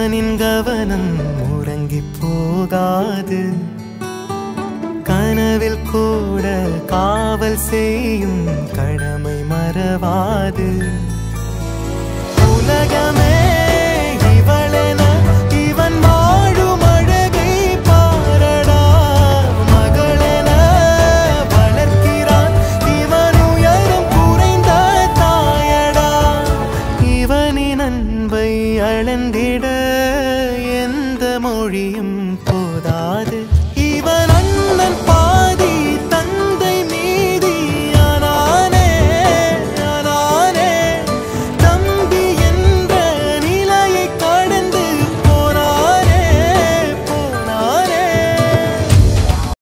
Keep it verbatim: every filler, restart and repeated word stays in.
கணவனின் கவனம் உறங்கி போகாது கனவில் கூட காவல் செய்யும் கடமை மறவாது